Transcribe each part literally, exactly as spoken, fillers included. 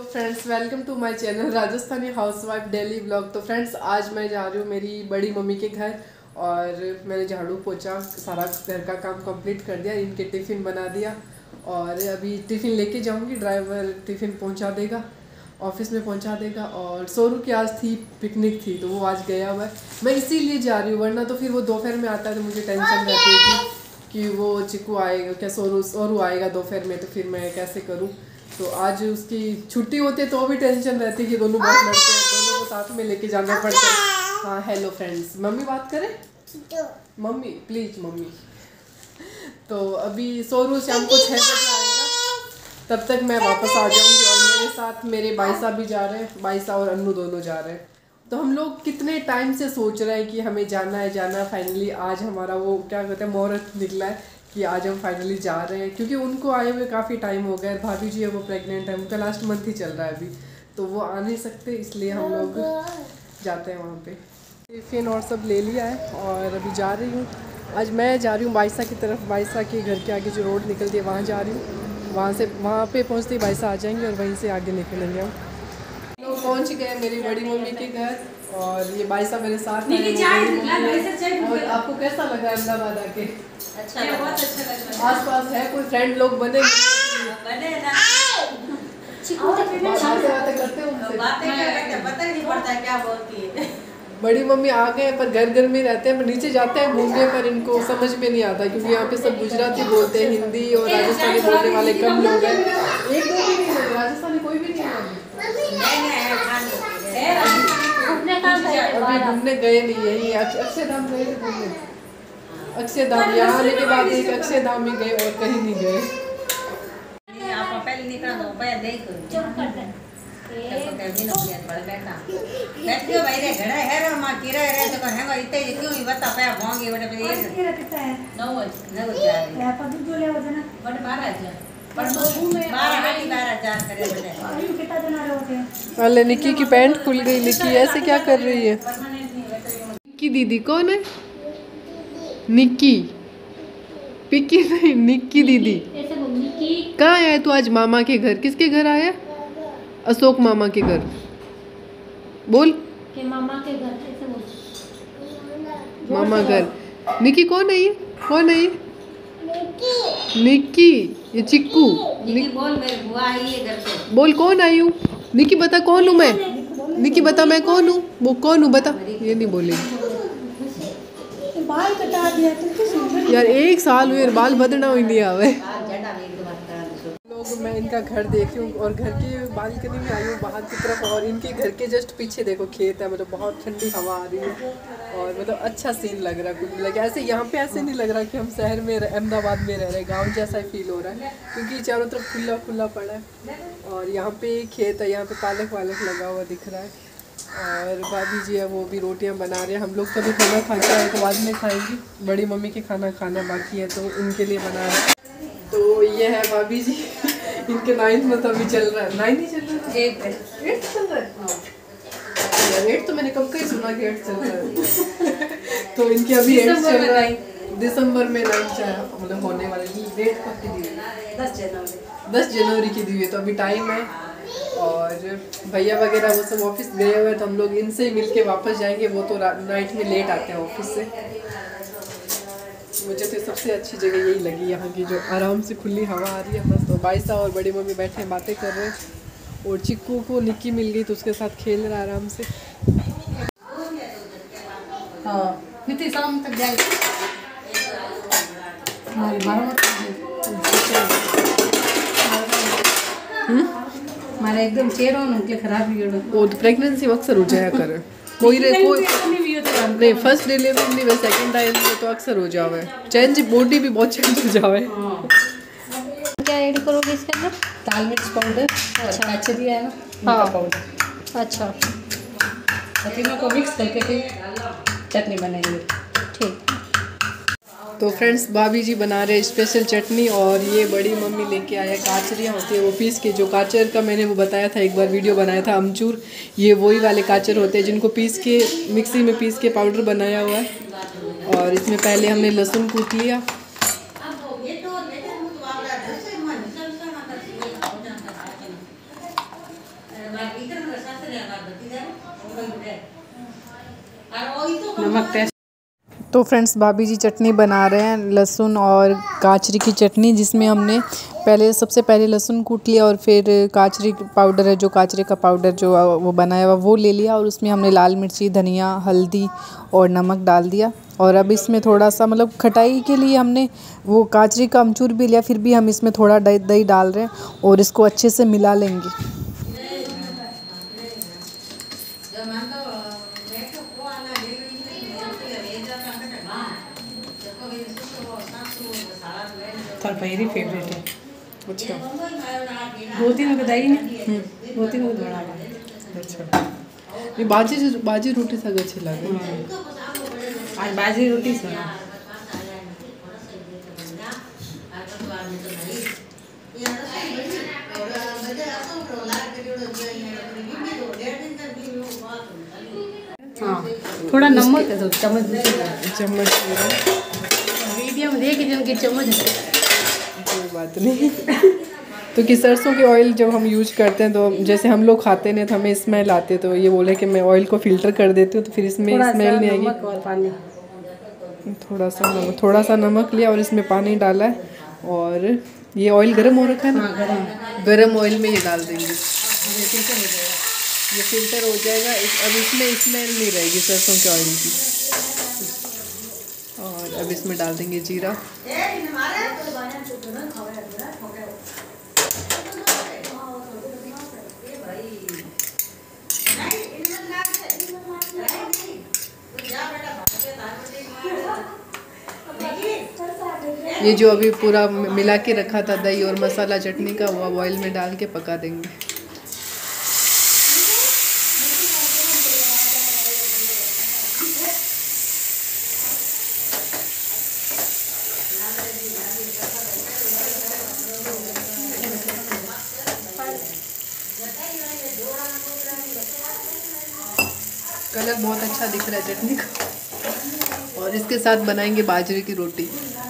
Friends, welcome to my channel Rajasthani housewife daily blog. तो friends, आज मैं जा रही हूँ मेरी बड़ी मम्मी के घर और मैंने झाड़ू पोछा सारा घर का काम कंप्लीट कर दिया। इनके टिफ़िन बना दिया और अभी टिफ़िन लेके जाऊँगी। ड्राइवर टिफ़िन पहुँचा देगा, ऑफिस में पहुँचा देगा। और सोरू की आज थी पिकनिक थी तो वो आज गया हुआ है। मैं इसीलिए जा रही हूँ, वरना तो फिर वो दोपहर में आता है तो मुझे टेंशन रहती है कि, कि वो चिक्कू आएगा क्या, सोरू सोरू आएगा दोपहर में तो फिर मैं कैसे करूँ। तो आज उसकी छुट्टी होती है तो भी टेंशन रहती है कि दोनों बहुत लड़ते हैं, दोनों को साथ में लेके जाना पड़ता है। हाँ हेलो फ्रेंड्स, मम्मी बात करें, मम्मी प्लीज मम्मी। तो अभी सोरू शाम को छः बजे आएगा, तब तक मैं वापस आ जाऊंगी। और मेरे साथ मेरे भाई साहब भी जा रहे हैं, भाई साहब और अन्नू दोनों जा रहे हैं। तो हम लोग कितने टाइम से सोच रहे हैं कि हमें जाना है जाना है। फाइनली आज हमारा वो क्या कहते हैं मुहूर्त निकला है कि आज हम फाइनली जा रहे हैं, क्योंकि उनको आए हुए काफ़ी टाइम हो गया। भाभी जी है वो प्रेग्नेंट है, उनका लास्ट मंथ ही चल रहा है अभी, तो वो आ नहीं सकते, इसलिए हम लोग जाते हैं वहाँ पे। टिफ़िन और सब ले लिया है और अभी जा रही हूँ। आज मैं जा रही हूँ बाइसा की तरफ। बाइसा के घर के आगे जो रोड निकलती है वहाँ जा रही हूँ। वहाँ से वहाँ पे पहुँचते ही बाइसा आ जाएंगे और वहीं से आगे निकलेंगे हम। तो पहुँच गए मेरी बड़ी मम्मी के घर और ये बाइसा मेरे साथ है। और आपको कैसा लगा अहमदाबाद आके? अच्छा, बहुत अच्छा लगा। आस पास है कोई फ्रेंड लोग बने बने ना, बातें करते हैं उनसे, बातें करते पता नहीं पड़ता क्या बोलती है। बड़ी मम्मी आ गए पर घर घर में रहते हैं, पर नीचे जाते हैं घूमने पर इनको समझ में नहीं आता, क्योंकि यहाँ पे सब गुजराती बोलते हैं, हिंदी और राजस्थानी बोलने वाले कम लोग हैं। एक दो भी नहीं है, राजस्थानी कोई भी नहीं है। अभी घूमने गए नहीं, यही अक्षरधाम गए थे घूमने। अक्षरधाम यहाँ आने के बाद एक अक्षरधाम ही गए और कहीं नहीं गए। आप पहले निकला तो पहले देख चुप कर दे। तो कभी ना किया पड़ बैठा बैठियो भाई रे घड़ा है रे मां किरा रे तो है वो इतने क्यों ही बता पाया भांगे बड़े बड़े ये किरा कितना है नौ नौ हजार है पर दूध ले वजन बड़े बारह हजार पर दो में बारह हाथी बारह हजार करे बड़े कितना जना रहे होते। अरे निक्की की पैंट खुल गई। निक्की ऐसे क्या कर रही है? निक्की दीदी कौन है? निक्की पिक्की नहीं, निक्की दीदी। कहाँ आया तू आज मामा के घर? किसके घर आया? अशोक मामा के घर। बोल के मामा के घर। ऐसे बोल मामा घर। निक्की कौन है ये? कौन है ये? निक्की। निक्की ये चिक्कू। निक्की बोल मेरे बुआ आई है घर पे। बोल कौन आई हूँ? निक्की बता कौन हूँ मैं? निक्की बता मैं कौन हूँ? वो कौन हूँ बता। ये नहीं बोलेगी। बाल कटा दिया तुम यार एक साल हुए बाल बदलना हुई नहीं आवे लोग। मैं इनका घर देख रही हूँ और घर की बालकनी में आई हूँ बाहर की तरफ, और इनके घर के जस्ट पीछे देखो खेत है। मतलब बहुत ठंडी हवा आ रही है और मतलब अच्छा सीन लग रहा है। कुछ लगे ऐसे यहाँ पे ऐसे नहीं लग रहा कि हम शहर में अहमदाबाद में रह रहे हैं, गाँव जैसा ही फील हो रहा है, क्योंकि चारों तरफ खुला खुला पड़ा है और यहाँ पे खेत है, यहाँ पे पालक वालक लगा हुआ दिख रहा है। और भाभी जी है वो भी रोटियां बना रहे हैं। हम लोग कभी खाना खाता है तो बाद में खाएंगी, बड़ी मम्मी के खाना खाना बाकी है तो उनके लिए बना रहे हैं। तो ये है भाभी जी, इनके नाइन्थ में तो अभी चल रहा है। नाइन्थ ही चल रहा है, एट एट चल रहा है। एट तो मैंने कब का ही सुना कि एट चल रहा है। तो इनके अभी एट चल रहा है, दिसंबर में नाइन्थ मतलब होने वाली। डेट कब की दी है? दस जनवरी दस जनवरी की दी हुई है, तो अभी टाइम है। और भैया वगैरह वो सब ऑफिस गए हुए, तो हम लोग इनसे ही मिलके वापस जाएंगे। वो तो नाइट में लेट आते हैं ऑफिस से। मुझे तो सबसे अच्छी जगह यही लगी, यहाँ की जो आराम से खुली हवा आ रही है मस्त। तो बाइसा और बड़ी मम्मी बैठे हैं बातें कर रहे हैं, और चिक्कू को निक्की मिल गई तो उसके साथ खेल रहा है आराम से। हाँ कितनी शाम तक जाएगी? हमारे एकदम चेहरों निकले खराब ही वो तो प्रेगनेंसी अक्सर हो जाया करे, कोई रे कोई नहीं, फर्स्ट डिलीवरी नहीं, सेकंड टाइम में तो अक्सर हो जावे चेंज, बॉडी भी बहुत चेंज हो जावे। क्या ऐड करोगे इसके अंदर? दाल मिर्च पाउडर, अच्छा कचरी है ना, हाँ पाउडर, अच्छा, तीनों को मिक्स करके फिर चटनी बनाएंगे। ठीक। तो फ्रेंड्स, भाभी जी बना रहे स्पेशल चटनी और ये बड़ी मम्मी लेके आया काचरियाँ होती है वो पीस के। जो काचर का मैंने वो बताया था एक बार वीडियो बनाया था अमचूर, ये वही वाले काचर होते हैं जिनको पीस के मिक्सी में पीस के पाउडर बनाया हुआ है। और इसमें पहले हमने लहसुन कूट लिया, नमक टेस्ट। तो फ्रेंड्स भाभी जी चटनी बना रहे हैं, लहसुन और काचरी की चटनी, जिसमें हमने पहले सबसे पहले लहसुन कूट लिया और फिर काचरी पाउडर है जो काचरी का पाउडर जो वो बनाया हुआ वो ले लिया, और उसमें हमने लाल मिर्ची, धनिया, हल्दी और नमक डाल दिया। और अब इसमें थोड़ा सा मतलब खटाई के लिए हमने वो काचरी का अमचूर भी लिया, फिर भी हम इसमें थोड़ा दही दही डाल रहे हैं और इसको अच्छे से मिला लेंगे। मेरी फेवरेट है। अच्छा, दो तीन को दही नहीं, दो तीन को धोड़ा। अच्छा, ये बाजी बाजी रोटी सग अच्छी लगे। आज बाजी रोटी से हाँ, थोड़ा नमक है तो चम्मच चम्मच मीडियम दे के जिनके चम्मच। कोई बात नहीं। तो कि सरसों के ऑयल जब हम यूज करते हैं तो जैसे हम लोग खाते हैं तो हमें स्मेल आती है, तो ये बोले कि मैं ऑयल को फिल्टर कर देती हूँ तो फिर इसमें स्मेल नहीं आएगी। और पानी, थोड़ा सा नमक थोड़ा सा नमक लिया और इसमें पानी डाला है, और ये ऑयल गर्म हो रखा है ना, गरम गर्म ऑयल में ये डाल देंगे, ये फिल्टर हो जाएगा। इस, अब इसमें स्मेल नहीं रहेगी सरसों के ऑयल की। और अब इसमें डाल देंगे जीरा, ये जो अभी पूरा मिला के रखा था दही और मसाला चटनी का, वो अब ऑयल में डाल के पका देंगे। कलर बहुत अच्छा दिख रहा है चटनी का, और इसके साथ बनाएंगे बाजरे की रोटी।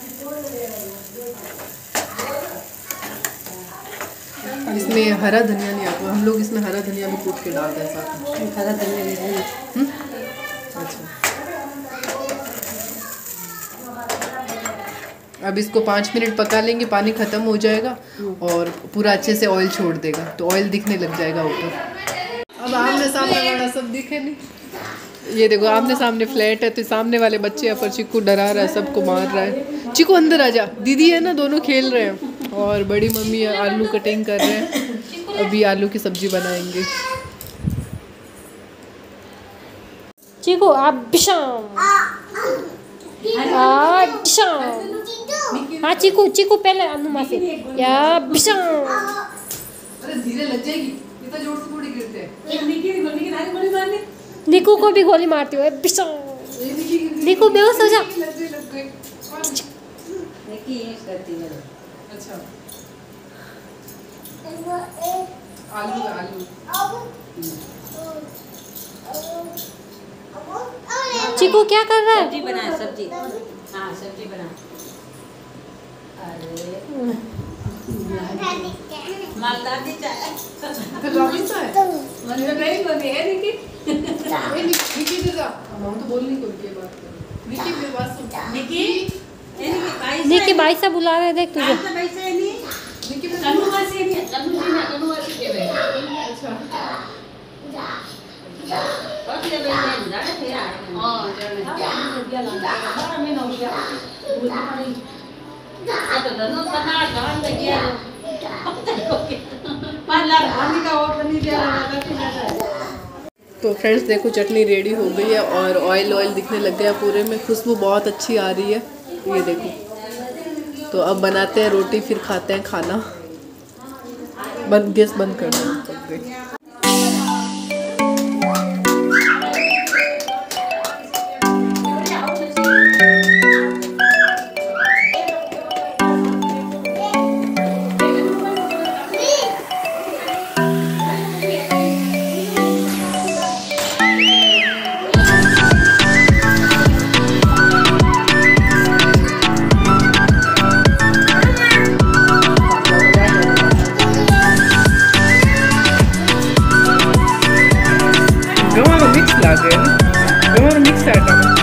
इसमें हरा धनिया नहीं आता, हम लोग इसमें हरा धनिया भी कूट के डालते हैं साथ में। हरा धनिया भी है। अच्छा, अब इसको पाँच मिनट पका लेंगे, पानी ख़त्म हो जाएगा और पूरा अच्छे से ऑयल छोड़ देगा, तो ऑयल दिखने लग जाएगा ऊपर। अब आमने सामने वाला सब दिखे नहीं, ये देखो आमने सामने फ्लैट है, तो सामने वाले बच्चे यहाँ पर चिक्कू डरा रहा है, सबको मार रहा है। चिक्कू अंदर आ जा, दीदी है ना, दोनों खेल रहे हैं, और बड़ी मम्मी आलू कटिंग कर रहे हैं, अभी आलू की सब्जी बनाएंगे। चिक्कू आप बिशाम आ बिशाम हाँ चिक्कू चिक्कू पहले अनुमा से या बिशाम। अरे धीरे लग जाएगी, इतना जोर से थोड़ी गिरते हैं। निकू को भी गोली मारती हो बिशाम। निकू बेहोश हो जा। अच्छा, आलू आलू चिक्कू क्या कर रहा है? सब्जी बना, सब्जी हाँ सब्जी बना। अरे मालदार दी चाय तो रॉबी सा है, मतलब नहीं बनी है निकी। ये निकी दे जा, हम तो बोल नहीं कोई के बात कर। निकी मेरी बात सुन। निकी निकी भाई से बुला रहे, देख तुझे। भाई से नहीं, निकी कन्नू वासी नहीं, कन्नू जी ने कन्नू वासी के रहे। अच्छा, बस ले भाई मैं जाने फिर आ। हां जाने दिया लगा बारह महीना हो गया भूल पड़ी। तो दोनों बना गान लग गया पाँच लाख पानी का और नहीं दिया लगा। तो फ्रेंड्स देखो चटनी रेडी हो गई है और ऑयल ऑयल दिखने लग गया पूरे में, खुशबू बहुत अच्छी आ रही है, ये देखो। तो अब बनाते हैं रोटी, फिर खाते हैं खाना। बंद, गैस बंद कर दो। लागे दोनों मिक्स आइटम है।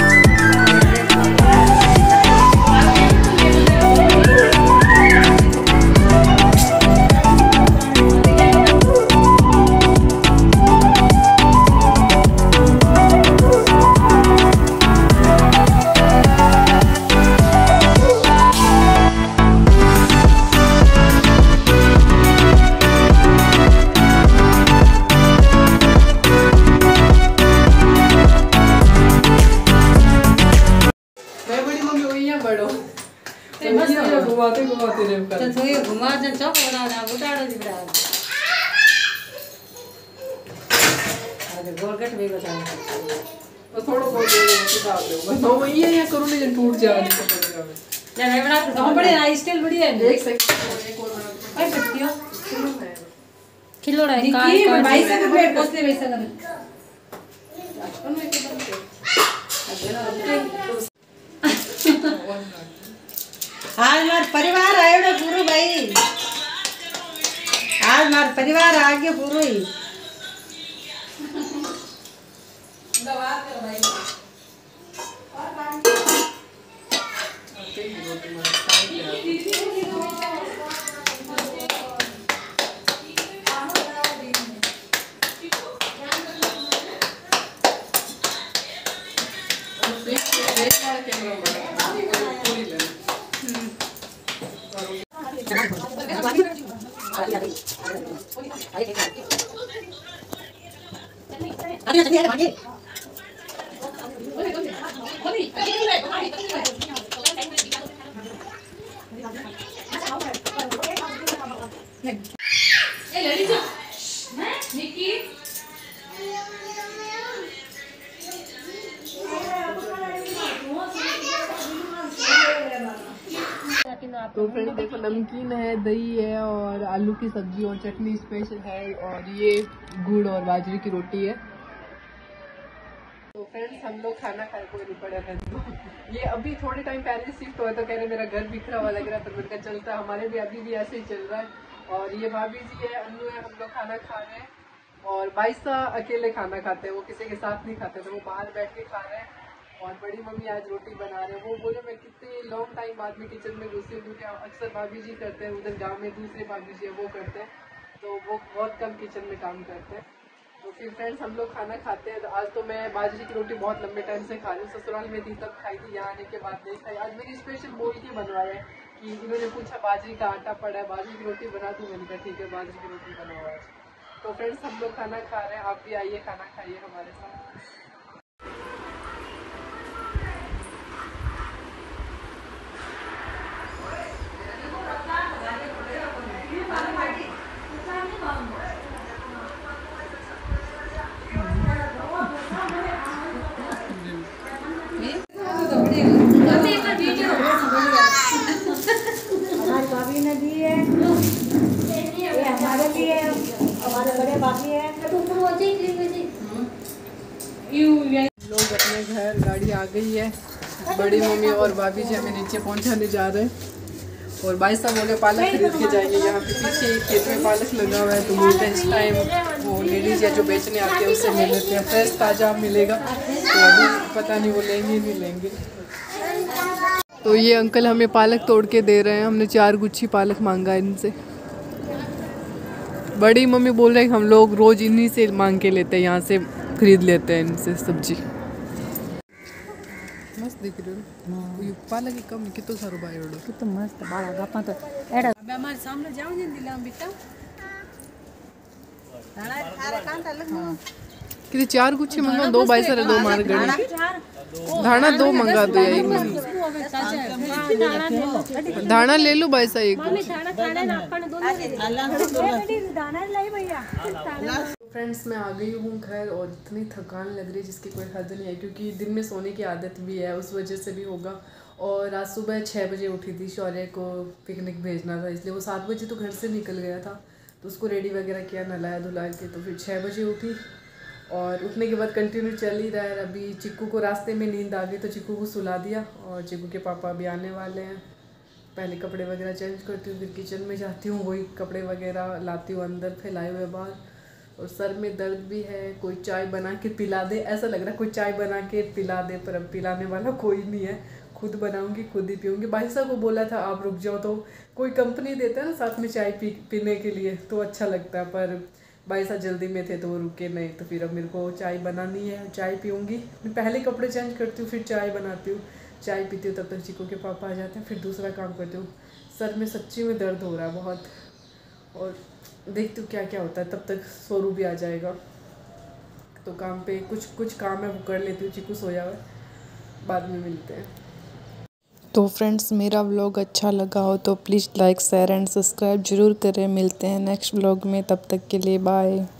घुमाते घुमाते रहे कर तो ये घुमा जन चौक बना ना उतारो जी बड़ा अरे गोलगट भी बता तो थोड़ा बहुत दे दो डाल दो बस वो ये ये करो नहीं जन टूट जाए नहीं तो पड़ेगा ले मैं बना तो बड़े ना स्टाइल बढ़िया है एक सेकंड एक और बना कर सकती हो किलो है किलो रहा है की मैं भाई से प्लेट पोसते वैसे कर अपन एक बनते आज मार परिवार आयो पूरो भाई आज मार परिवार आ गया पूरो ही दवा करो भाई और पानी ओके रोटी में तो फ्रेंड्स देखो नमकीन है, दही है और आलू की सब्जी और चटनी स्पेशल है और ये गुड़ और बाजरे की रोटी है। तो फ्रेंड्स हम लोग खाना खाए कोई नहीं पड़ा था तो ये अभी थोड़े टाइम पहले शिफ्ट हुआ तो कह रहे मेरा घर बिखरा हुआ लग रहा है, पर मेरे का चलता है, हमारे भी अभी भी ऐसे ही चल रहा है। और ये भाभी जी है, अन्नू है, हम लोग खाना खा रहे हैं और बाईसा अकेले खाना खाते हैं, वो किसी के साथ नहीं खाते थे, वो बाहर बैठ के खा रहे हैं। और बड़ी मम्मी आज रोटी बना रहे हैं। वो बोले मैं कितने लॉन्ग टाइम बाद में किचन में घुसी हूँ क्योंकि अक्सर भाभी जी करते हैं, उधर गांव में दूसरे भाभी जी है वो करते हैं, तो वो बहुत कम किचन में काम करते हैं। तो फिर फ्रेंड्स हम लोग खाना खाते हैं। तो आज तो मैं बाजरे की रोटी बहुत लंबे टाइम से खा रही हूँ, ससुराल में थी तब खाई थी, यहाँ आने के बाद नहीं खाई। आज मेरी स्पेशल बोल के बनवाया है कि इन्होंने पूछा बाजरे का आटा पड़ा है, बाजरे की रोटी बना दूँ, मैंने कहा ठीक है बाजरे की रोटी बनवाया। तो फ्रेंड्स हम लोग खाना खा रहे हैं, आप भी आइए खाना खाइए हमारे साथ। भाभी ने दी है, ये हमारे लिए हमारे बड़े भाभी है। लोग अपने घर गाड़ी आ गई है, बड़ी मम्मी और भाभी जी हमें नीचे पहुंचाने जा रहे हैं और भाई साहब बोले पालक खरीद के जाएंगे। यहाँ पे पीछे खेत में पालक लगा हुआ है, तो बोलते हैं इस टाइम वो लेडीज या जो बेचने आती है उससे ले लेते हैं, फ्रेश ताज़ा मिलेगा। तो अभी पता नहीं वो लेंगे नहीं लेंगे। तो ये अंकल हमें पालक तोड़ के दे रहे हैं, हमने चार गुच्छी पालक मांगा है इनसे। बड़ी मम्मी बोल रहे हैं हम लोग रोज़ इन्हीं से मांग के लेते हैं, यहाँ से खरीद लेते हैं इनसे सब्जी। मस्त दिख रही हो ये पालक की कम कितो सारो बायोडो कितो मस्त बाळा गप्पा तो एड़ा अब हमारे सामने जाओ नहीं दिलाम बेटा धाना थारे कांटा लगो कितने चार गुच्छे मंगा दो बाई सारे दो मार गए धाना दो मंगा दो एक धाना ले लो बाई सा एक धाना खाने ना अपन दोनों धाना लाई भैया। फ्रेंड्स मैं आ गई हूँ घर और इतनी थकान लग रही है जिसकी कोई हद नहीं है, क्योंकि दिन में सोने की आदत भी है उस वजह से भी होगा। और आज सुबह छः बजे उठी थी, शौर्य को पिकनिक भेजना था इसलिए वो सात बजे तो घर से निकल गया था, तो उसको रेडी वगैरह किया नलाया धुला के, तो फिर छः बजे उठी और उठने के बाद कंटिन्यू चल ही रहा है। अभी चिक्कू को रास्ते में नींद आ गई तो चिक्कू को सुला दिया और चिक्कू के पापा अभी आने वाले हैं। पहले कपड़े वगैरह चेंज करती हूँ, फिर किचन में जाती हूँ, वही कपड़े वगैरह लाती हूँ अंदर फैलाए हुए बाहर। और सर में दर्द भी है। कोई चाय बना के पिला दे, ऐसा लग रहा है कोई चाय बना के पिला दे, पर अब पिलाने वाला कोई नहीं है। खुद बनाऊंगी, खुद ही पीऊँगी। भाई साहब को बोला था आप रुक जाओ, तो कोई कंपनी देता है ना साथ में चाय पी पीने के लिए, तो अच्छा लगता है। पर भाई साहब जल्दी में थे तो वो रुके नहीं, तो फिर अब मेरे को चाय बनानी है, चाय पीऊँगी। मैं पहले कपड़े चेंज करती हूँ, फिर चाय बनाती हूँ, चाय पीती हूँ, तब तक चिकू के पापा आ जाते हैं, फिर दूसरा काम करती हूँ। सर में सच्ची में दर्द हो रहा है बहुत, और देखती हूँ क्या क्या होता है। तब तक सोरू भी आ जाएगा, तो काम पे कुछ कुछ काम है वो कर लेती हूँ। चिकू सोया हुआ है, बाद में मिलते हैं। तो फ्रेंड्स, मेरा व्लॉग अच्छा लगा हो तो please like share and subscribe ज़रूर करें। मिलते हैं नेक्स्ट व्लॉग में, तब तक के लिए बाय।